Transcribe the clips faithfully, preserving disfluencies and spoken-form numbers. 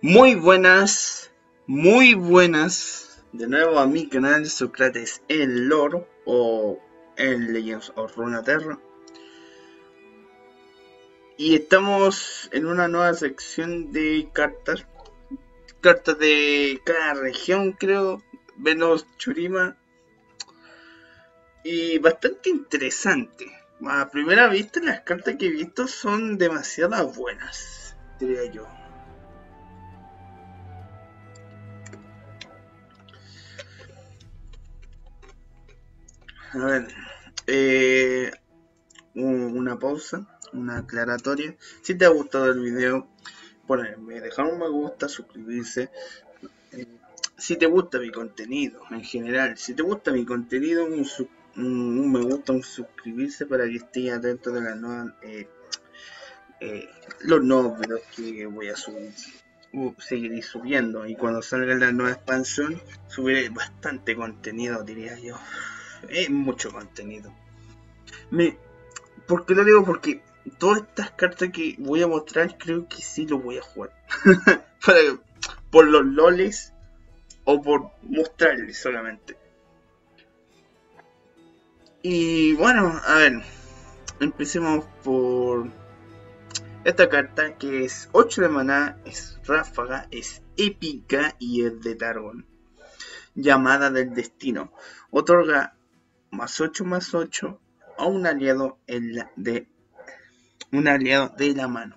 Muy buenas, muy buenas, de nuevo a mi canal Sócrates el Lore o en Legends of Runeterra. Y estamos en una nueva sección de cartas, cartas de cada región creo, menos Churima. Y bastante interesante. A primera vista las cartas que he visto son demasiado buenas, diría yo. A ver, eh, una pausa, una aclaratoria. Si te ha gustado el video, ponerme, dejar un me gusta, suscribirse. Eh, si te gusta mi contenido en general, si te gusta mi contenido, un, un, un me gusta, un suscribirse para que estés atento de las nuevas, eh, eh, los nuevos videos que voy a subir. Uh, seguiré subiendo y cuando salga la nueva expansión subiré bastante contenido, diría yo. Es mucho contenido. Me, ¿Por qué lo digo? Porque todas estas cartas que voy a mostrar creo que sí lo voy a jugar. Para, por los loles o por mostrarles solamente. Y bueno, a ver, empecemos por esta carta que es ocho de maná, es ráfaga, es épica y es de Targon. Llamada del destino. Otorga más ocho más ocho a un aliado en la, de un aliado de la mano.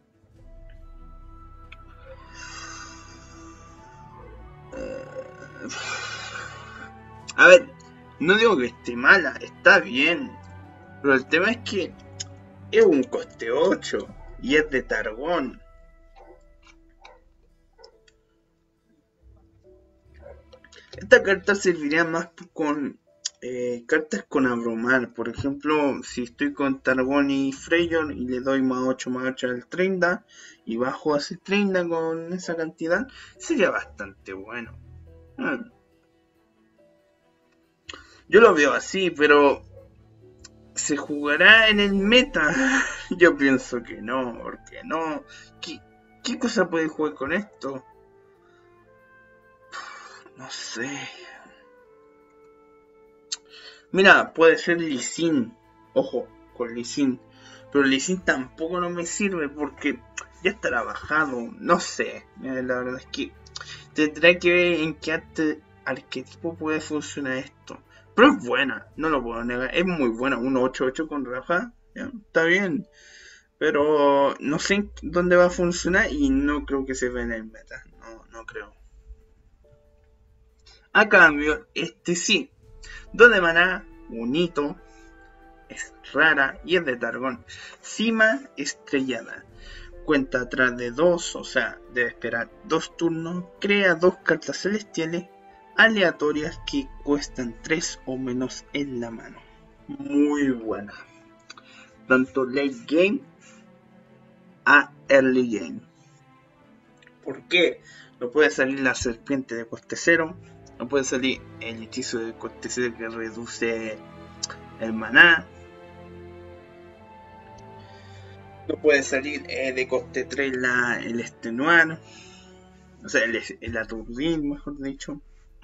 Uh, a ver, no digo que esté mala, está bien, pero el tema es que es un coste ocho y es de Targon. Esta carta serviría más con Eh, cartas con abrumar. Por ejemplo, si estoy con Targon y Freyr y le doy más ocho más ocho al treinta y bajo a treinta con esa cantidad, sería bastante bueno. Hmm. Yo lo veo así, pero ¿se jugará en el meta? Yo pienso que no, porque no. ¿Qué, qué cosa puede jugar con esto? No sé. Mira, puede ser Lee Sin. Ojo, con Lee Sin. Pero Lee Sin tampoco no me sirve porque ya estará bajado. No sé. Eh, la verdad es que tendré que ver en qué arte, arquetipo puede funcionar esto. Pero es buena, no lo puedo negar. Es muy buena. uno ocho ocho con Rafa. ¿Ya? Está bien. Pero no sé en dónde va a funcionar y no creo que se vea en el meta. No, no creo. A cambio, este sí. dos de maná, un hito, es rara y es de Targon. Cima estrellada. Cuenta atrás de dos, o sea, debe esperar dos turnos. Crea dos cartas celestiales aleatorias que cuestan tres o menos en la mano. Muy buena. Tanto late game a early game. ¿Por qué? No puede salir la serpiente de coste cero. No puede salir el hechizo de coste cero que reduce el maná. No puede salir eh, de coste tres la, el extenuar. O sea, el, el aturdir, mejor dicho.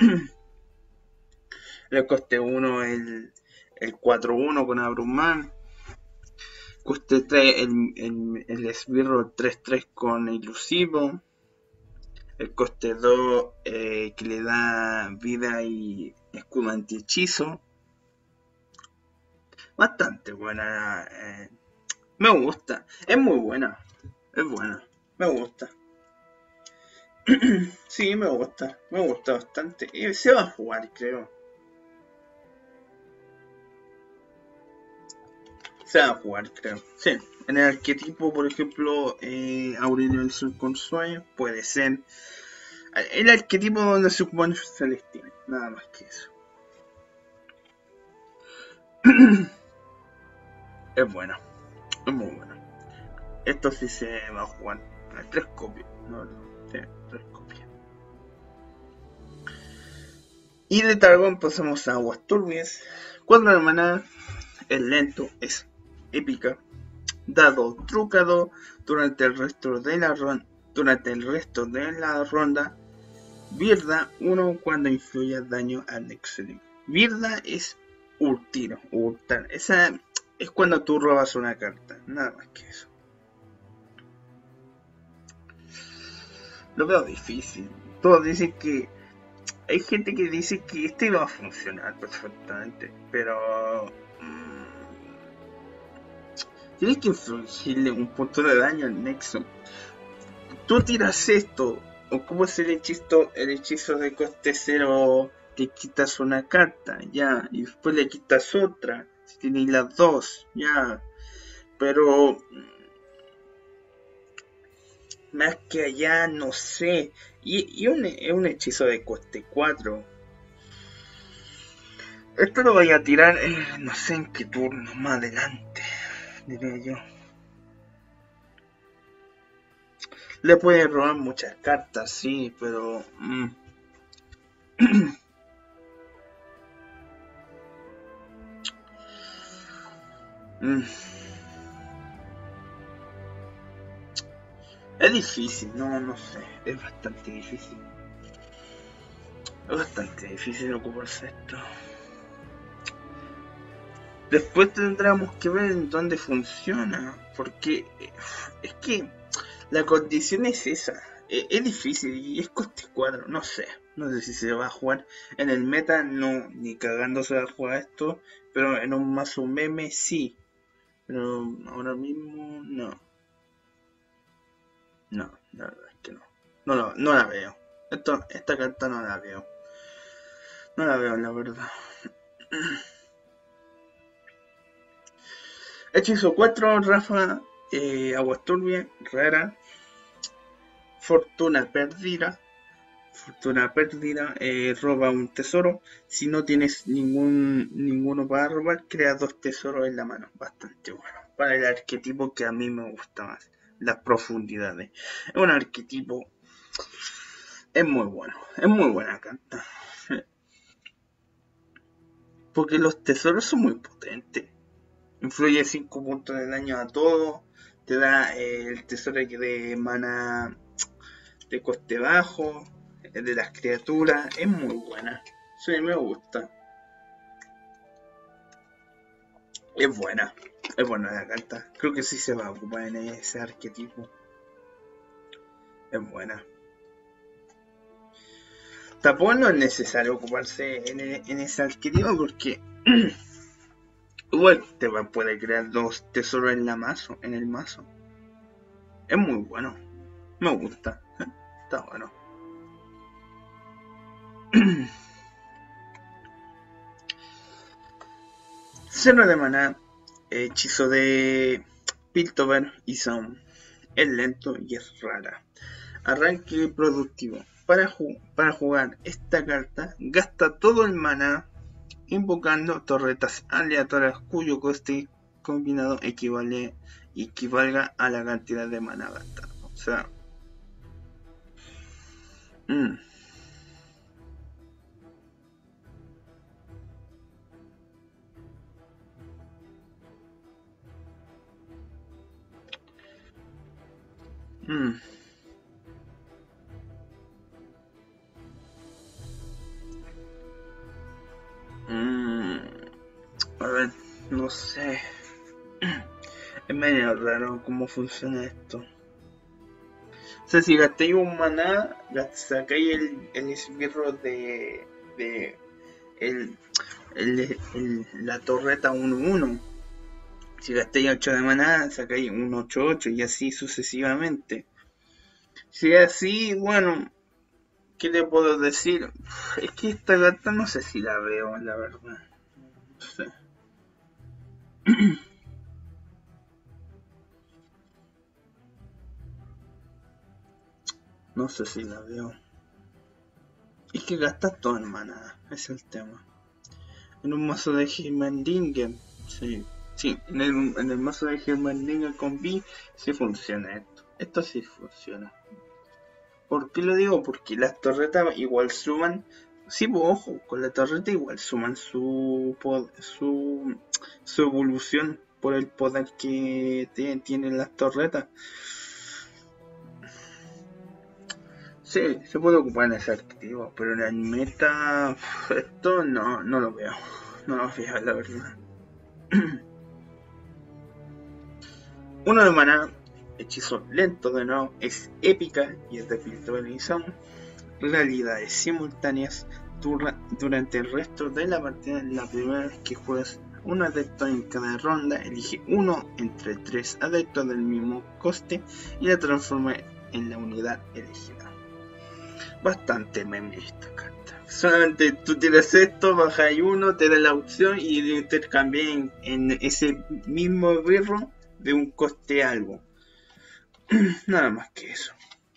El coste uno el, el cuatro uno con abrumar. Coste tres el, el, el esbirro tres tres con ilusivo. El coste dos eh, que le da vida y escudo anti-hechizo. Bastante buena. Eh, me gusta. Es muy buena. Es buena. Me gusta. Sí, me gusta. Me gusta bastante. Y se va a jugar, creo. Se va a jugar, creo. Sí. En el arquetipo, por ejemplo, eh, Aurelio del Sol con Sueño, puede ser. El arquetipo donde se ocupan celestiales, nada más que eso. Es bueno, es muy bueno. Esto sí se va a jugar. Tres copias, no, no, sí, tres copias. Y de Targon pasamos a Aguas Turbias. Cuatro de maná, es lento, es épica. Dado trucado durante el resto de la, Durante el resto de la ronda, Birda uno cuando influya daño al nexo enemigo. Birda es hurtir, hurtar. Esa es cuando tú robas una carta, nada más que eso. Lo veo difícil. Todos dicen que... Hay gente que dice que este va a funcionar perfectamente, pero... Mmm, tienes que infligirle un punto de daño al nexo. Tú tiras esto, o como es el hechizo, el hechizo de coste cero, que quitas una carta, ya, y después le quitas otra, si tienes las dos, ya, pero más que allá, no sé, y, y un, es un hechizo de coste cuatro. Esto lo voy a tirar, eh, no sé en qué turno, más adelante, diría yo. Le puede robar muchas cartas, sí, pero... Mm. mm. Es difícil, no, no sé, es bastante difícil. Es bastante difícil ocuparse esto. Después tendremos que ver en dónde funciona, porque es que la condición es esa. Es, es difícil y es coste cuatro, no sé. No sé si se va a jugar en el meta, no, ni cagando se va a jugar esto, pero en un mazo meme sí. Pero ahora mismo no. No, la verdad es que no. No, no, no la veo. Esto, esta carta no la veo. No la veo, la verdad. Hechizo cuatro, Rafa, eh, Agua Turbia, rara. Fortuna perdida. Fortuna perdida, eh, roba un tesoro. Si no tienes ningún ninguno para robar, crea dos tesoros en la mano. Bastante bueno. Para el arquetipo que a mí me gusta más. Las profundidades. Es un arquetipo. Es muy bueno. Es muy buena carta. Porque los tesoros son muy potentes. Influye cinco puntos de daño a todo. Te da eh, el tesoro de mana de coste bajo. De las criaturas. Es muy buena. Sí, me gusta. Es buena. Es buena la carta. Creo que sí se va a ocupar en ese arquetipo. Es buena. Tampoco no es necesario ocuparse en, en ese arquetipo porque igual te va, puede crear dos tesoros en la mazo, en el mazo. Es muy bueno. Me gusta. Está bueno. Cero de maná. Hechizo de Piltover y Sound. Es lento y es rara. Arranque productivo. Para, ju para jugar esta carta, gasta todo el maná invocando torretas aleatorias cuyo coste combinado equivale equivalga a la cantidad de maná gastada. O sea, mmm. Mmm. Mm, a ver, no sé. Es medio raro cómo funciona esto. O sea, si gastéis un maná, sacáis el, el esbirro de, de el, el, el, la torreta uno uno. Si gastéis ocho de maná, sacáis un ocho ocho y así sucesivamente. Si es así, bueno, ¿qué le puedo decir? Es que esta carta no sé si la veo, la verdad. No sé. No sé si la veo. Es que gastas todo en maná, es el tema. En un mazo de Heimerdinger, sí. Sí, en el, en el mazo de Heimerdinger con B, sí funciona esto. Esto sí funciona. ¿Por qué lo digo? Porque las torretas igual suman. Sí, pues ojo, con la torreta igual suman su, su, su evolución por el poder que te, tienen las torretas. Sí, se puede ocupar en ese arquetipo, pero en el meta esto no, no lo veo. No lo veo, la verdad. Uno de maná, hechizo lento de nuevo, es épica y es de filtralización. Realidades simultáneas dura, durante el resto de la partida. La primera vez que juegas un adepto en cada ronda, elige uno entre tres adeptos del mismo coste y la transforma en la unidad elegida. Bastante meme esta carta. Solamente tú tiras esto, bajas uno, te da la opción y lo intercambias en, en ese mismo birro de un coste algo. Nada más que eso.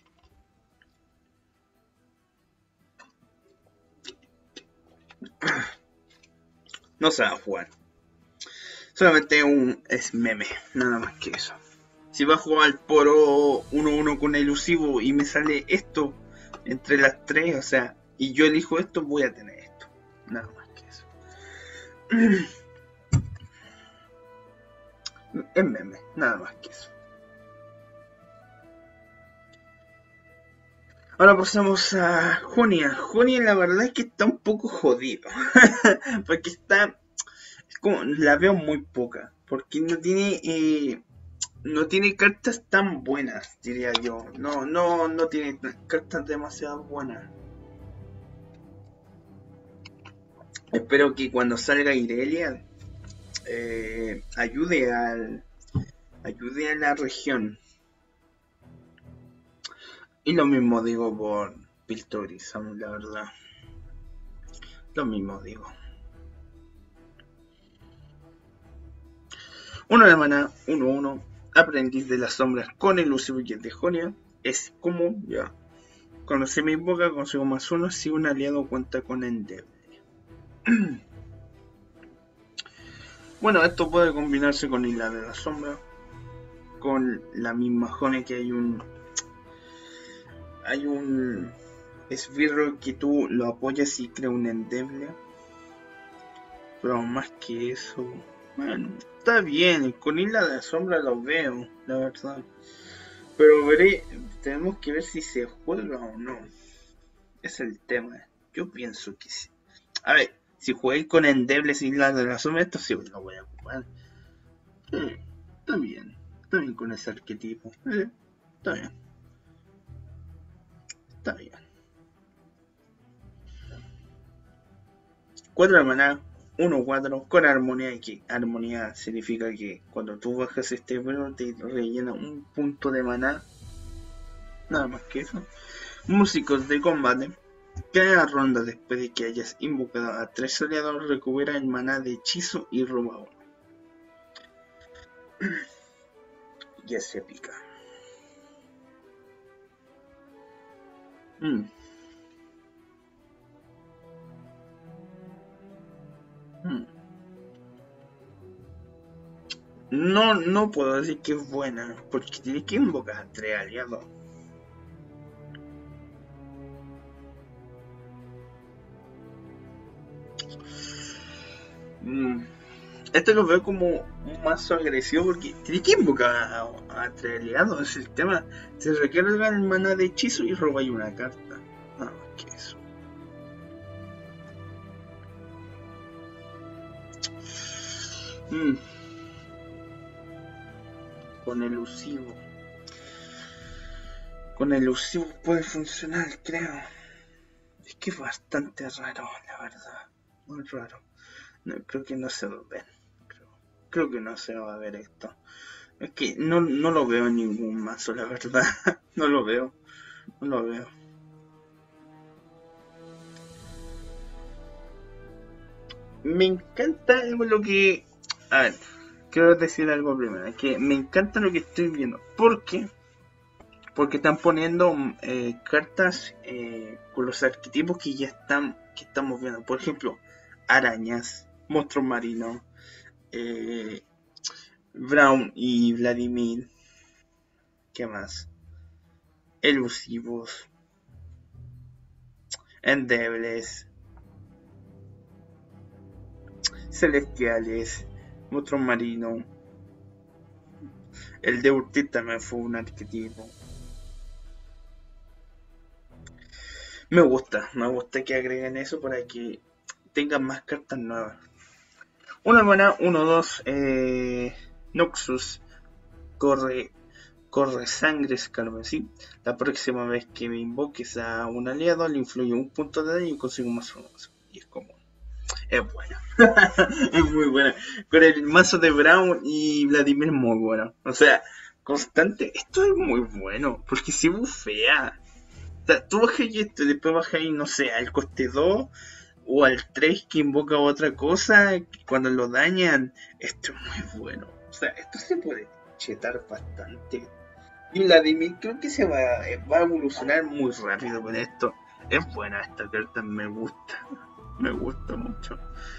No se va a jugar. Solamente un es meme, nada más que eso. Si va a jugar poro uno uno con elusivo y me sale esto entre las tres, o sea, y yo elijo esto, voy a tener esto. Nada más que eso. Es meme, nada más que eso. Ahora pasamos a Junia. Junia la verdad es que está un poco jodido. Porque está... Es como, la veo muy poca. Porque no tiene... Eh, no tiene cartas tan buenas, diría yo. No, no, no tiene cartas demasiado buenas. Espero que cuando salga Irelia eh, ayude al ayude a la región. Y lo mismo digo por Piltorizam, la verdad. Lo mismo digo. Uno de maná, uno uno. Aprendiz de las sombras con elusivo y de Jonia. Es como ya. Cuando se me invoca consigo más uno si un aliado cuenta con endeble. Bueno, esto puede combinarse con Isla de la Sombra. Con la misma Jonia que hay un. Hay un esbirro que tú lo apoyas y crea un endeble. Pero más que eso. Bueno, está bien, con Isla de la Sombra lo veo, la verdad. Pero veré, tenemos que ver si se juega o no. Es el tema. Yo pienso que sí. A ver, si jugué con endebles Isla de la Sombra, esto sí lo voy a ocupar. Eh, está bien, está bien con ese arquetipo. Eh, está bien. Está bien. cuatro de maná. uno cuatro con armonía, y que armonía significa que cuando tú bajas este vuelo te rellena un punto de maná, nada más que eso. Músicos de combate, cada ronda después de que hayas invocado a tres aliados recupera el maná de hechizo y roba uno. Ya se pica. Mm. Mm. No, no puedo decir que es buena, porque tienes que invocar a tres aliados. Mm. Este lo veo como un mazo agresivo porque tienes que invocar a, a, a tres aliados. Es el tema. Se recarga el maná de hechizo y robáis una carta. Nada más que eso. Mm. Con elusivo. Con elusivo puede funcionar, creo. Es que es bastante raro, la verdad. Muy raro. No, creo que no se va a ver. Creo, creo que no se va a ver esto. Es que no, no lo veo en ningún mazo, la verdad. No lo veo. No lo veo. Me encanta algo lo que... A ver, quiero decir algo primero. Es que me encanta lo que estoy viendo. ¿Por qué? Porque están poniendo eh, cartas eh, con los arquetipos que ya están que estamos viendo. Por ejemplo, arañas, monstruos marinos, eh, Braum y Vladimir. ¿Qué más? Elusivos, endebles, celestiales, monstruos marinos. El de Urtit también fue un arquetipo. Me gusta, me gusta que agreguen eso para que tengan más cartas nuevas. Una hermana, uno dos, eh, Noxus, corre, corre sangres carmesí. La próxima vez que me invoques a un aliado, le influye un punto de daño y consigo más uno más. Y es común. Es buena. Es muy buena. Con el mazo de Brown y Vladimir es muy bueno. O sea, constante. Esto es muy bueno. Porque se bufea. O sea, tú bajas esto y después bajas, no sé, al coste dos o al tres que invoca otra cosa. Cuando lo dañan, esto es muy bueno. O sea, esto se puede chetar bastante. Y Vladimir creo que se va, va a evolucionar muy rápido con esto. Es buena esta carta, me gusta. Me gusta mucho.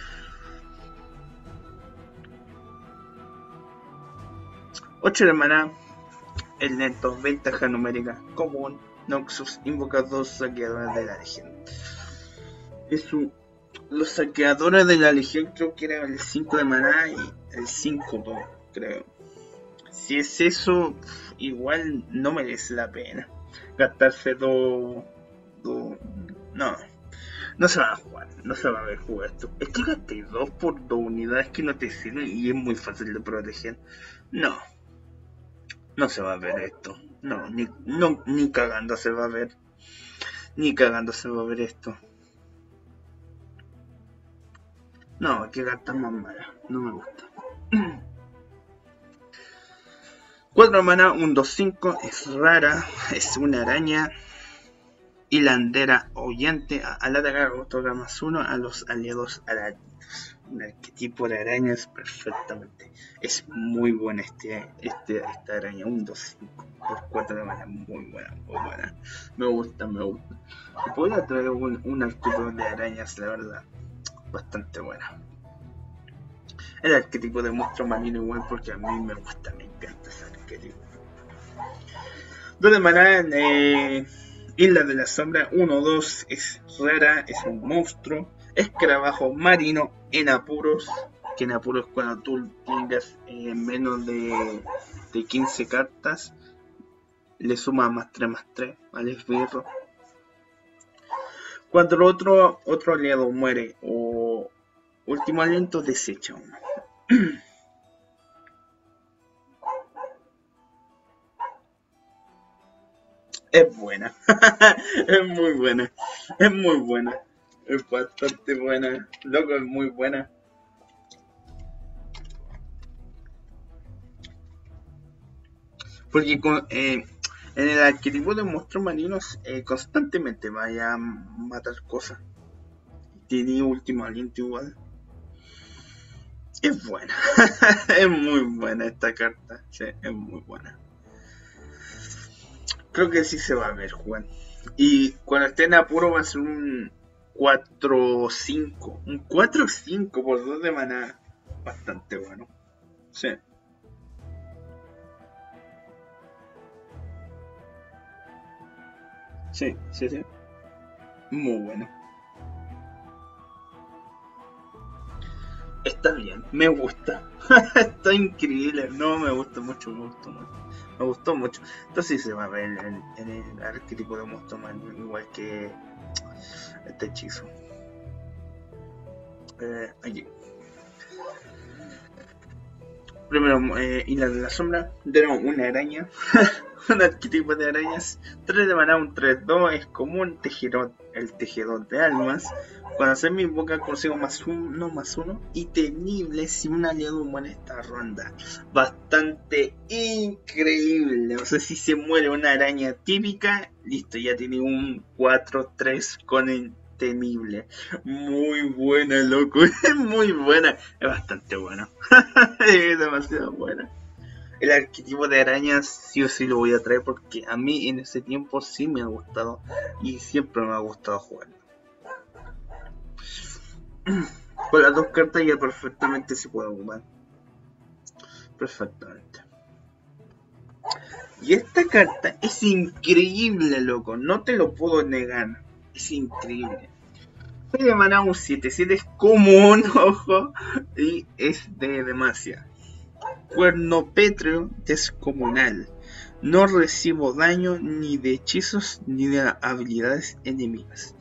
ocho de maná. El neto, ventaja numérica, común. Noxus, invoca dos saqueadores de la legión. Es un, los saqueadores de la legión creo que eran el cinco de maná y el cinco dos, creo. Si es eso, igual no merece la pena gastarse dos... Do, no, no se va a jugar, no se va a ver jugar esto. Es que gasté dos por dos unidades que no te sirven y es muy fácil de proteger. No, no se va a ver esto. No, ni, no, ni cagando se va a ver. Ni cagando se va a ver esto. No, hay que gastar más mala. No me gusta. cuatro maná, un dos cinco. Es rara. Es una araña. Hilandera oyente. Al atacar otorga más uno a los aliados arácnidos. Un arquetipo de arañas perfectamente. Es muy buena este, este, esta araña. Un dos cinco. Por cuatro de maná. Muy buena, muy buena. Me gusta, me gusta. Podría traer un, un arquetipo de arañas, la verdad. Bastante buena. El arquetipo de monstruo marino igual porque a mí me gusta, me encanta ese arquetipo. dos de maná, eh, Isla de la Sombra, uno dos, es rara, es un monstruo, escarabajo marino en apuros, que en apuros cuando tú tengas eh, menos de, de quince cartas, le suma más tres más tres al esbirro. Cuando otro, otro aliado muere o último aliento, desecha uno. Es buena. Es muy buena. Es muy buena. Es bastante buena. Loco, es muy buena. Porque con, eh, en el arquetipo de monstruos marinos eh, constantemente vaya a matar cosas. Tiene último aliento igual. Es buena. Es muy buena esta carta. Sí, es muy buena. Creo que sí se va a ver jugar. Y cuando esté en apuro va a ser un cuatro cinco. Un cuatro cinco por dos de maná. Bastante bueno. Sí. Sí, sí, sí. Muy bueno. Está bien, me gusta. Está increíble. No, me gusta mucho, me gustó mucho. Me gustó mucho. Entonces sí se va a ver en, en el arquetipo de monstruo marino, igual que este hechizo. Eh, aquí. Primero, eh, Isla de la Sombra. Tenemos una araña. Un arquetipo de arañas. tres de maná, un tres dos. Es común. Tejedor, el tejedor de almas. Cuando se me invoca consigo más uno, más uno. Y temible si un aliado muere esta ronda. Bastante increíble. O sea, si se muere una araña típica, listo, ya tiene un cuatro tres con el temible. Muy buena, loco. Es muy buena. Es bastante buena. Es demasiado buena. El arquetipo de arañas sí o sí lo voy a traer porque a mí en ese tiempo sí me ha gustado. Y siempre me ha gustado jugar. Con las dos cartas ya perfectamente se puede ocupar. Perfectamente. Y esta carta es increíble, loco. No te lo puedo negar. Es increíble. seis de maná, un siete siete es común, ojo. Y es de Demacia. Cuerno pétreo descomunal. No recibo daño ni de hechizos ni de habilidades enemigas.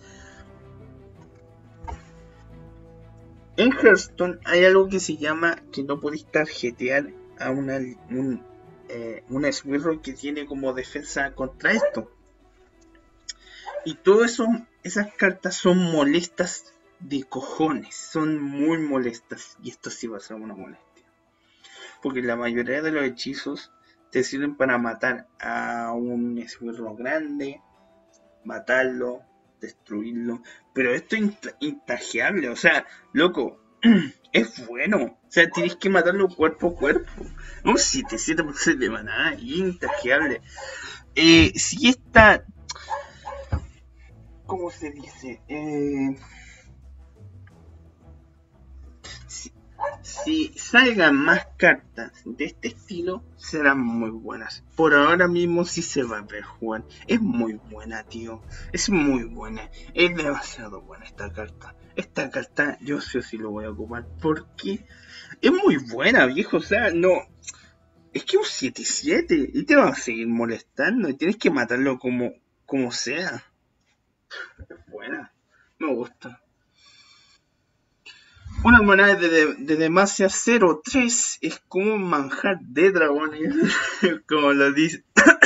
En Hearthstone hay algo que se llama que no podéis tarjetear a una, un, eh, una esbirro que tiene como defensa contra esto. Y todo eso, esas cartas son molestas de cojones, son muy molestas. Y esto sí va a ser una molestia. Porque la mayoría de los hechizos te sirven para matar a un esbirro grande, matarlo, destruirlo. Pero esto es intajeable, o sea, loco, es bueno. O sea, tienes que matarlo cuerpo a cuerpo. Un siete siete por ciento de maná, intajeable. Eh, si esta... ¿Cómo se dice? Eh, si, si salgan más cartas de este estilo, serán muy buenas. Por ahora mismo sí se va a ver jugar. Es muy buena, tío. Es muy buena. Es demasiado buena esta carta. Esta carta yo sí o sí lo voy a ocupar. Porque es muy buena, viejo. O sea, no... Es que un siete siete y te van a seguir molestando y tienes que matarlo como, como sea. Es buena. Me gusta. Una moneda de, de, de Demacia cero tres es como un manjar de dragones, como lo dice.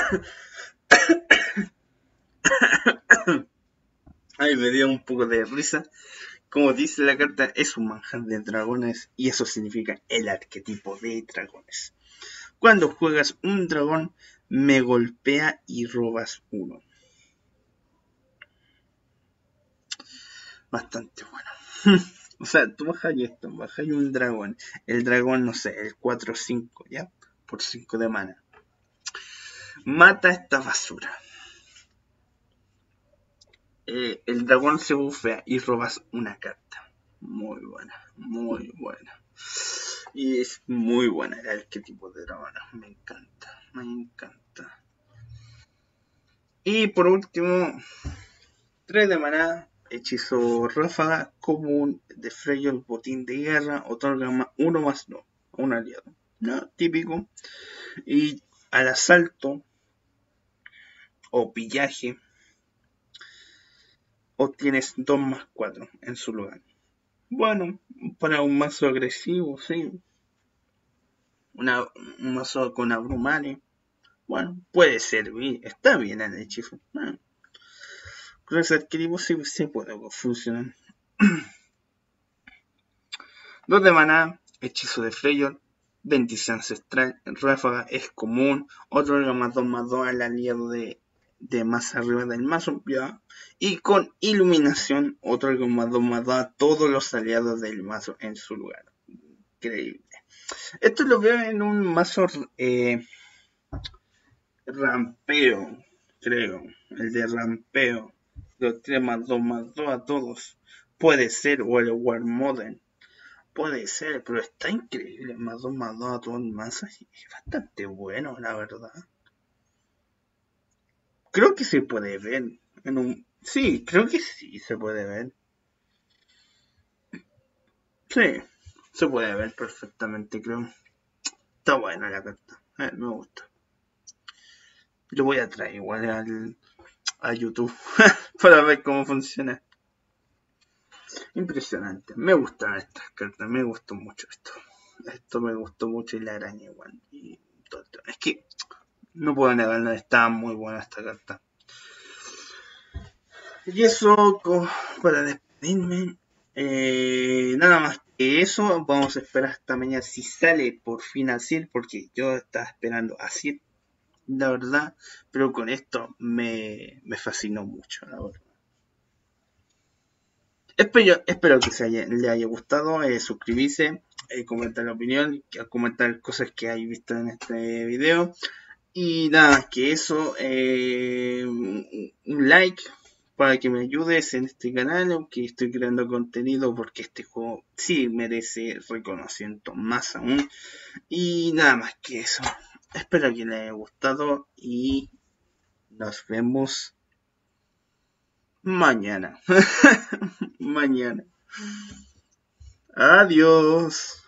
Ay, me dio un poco de risa. Como dice la carta, es un manjar de dragones y eso significa el arquetipo de dragones. Cuando juegas un dragón, me golpea y robas uno. Bastante bueno. O sea, tú bajas esto, bajas un dragón. El dragón, no sé, el cuatro cinco, ¿ya? Por cinco de mana. Mata esta basura. Eh, el dragón se bufea y robas una carta. Muy buena, muy buena. Y es muy buena el arquetipo de dragón. Me encanta, me encanta. Y por último, tres de maná. Hechizo ráfaga común de Freyo, el botín de guerra, otorga uno más no a un aliado. ¿No? Típico. Y al asalto o pillaje obtienes dos más cuatro en su lugar. Bueno, para un mazo agresivo, sí. Una, un mazo con abrumare. Bueno, puede servir. Está bien el hechizo. Bueno, con ese adquirivo sí se puede funcionar. Dos de maná, hechizo de Freyr, bendición ancestral, ráfaga es común, otro más dos más dos al aliado de, de más arriba del mazo, ya. Y con iluminación, otro más dos más dos a todos los aliados del mazo en su lugar. Increíble. Esto lo veo en un mazo eh, rampeo, creo. El de rampeo. Los tres más dos más dos a todos. Puede ser, o el War Modern. Puede ser, pero está increíble. Más dos más dos a todo el mazo. Es bastante bueno, la verdad. Creo que se puede ver. En un... Sí, creo que sí se puede ver. Sí, se puede ver perfectamente, creo. Está buena la carta. Eh, me gusta. Lo voy a traer igual al, a YouTube para ver cómo funciona. Impresionante. Me gustan estas cartas. Me gustó mucho esto. Esto me gustó mucho y la araña igual. Y todo, todo. Es que no puedo negarlo. Está muy buena esta carta. Y eso para despedirme. Eh, nada más que eso. Vamos a esperar hasta mañana si sale por fin así. Porque yo estaba esperando así. La verdad. Pero con esto me, me fascinó mucho. La verdad. Espero, espero que se haya, le haya gustado, eh, suscribirse, eh, comentar la opinión, comentar cosas que hay visto en este video. Y nada, que eso, eh, un like para que me ayudes en este canal, aunque estoy creando contenido porque este juego sí merece reconocimiento más aún. Y nada más que eso. Espero que les haya gustado y nos vemos mañana. Mañana. Adiós.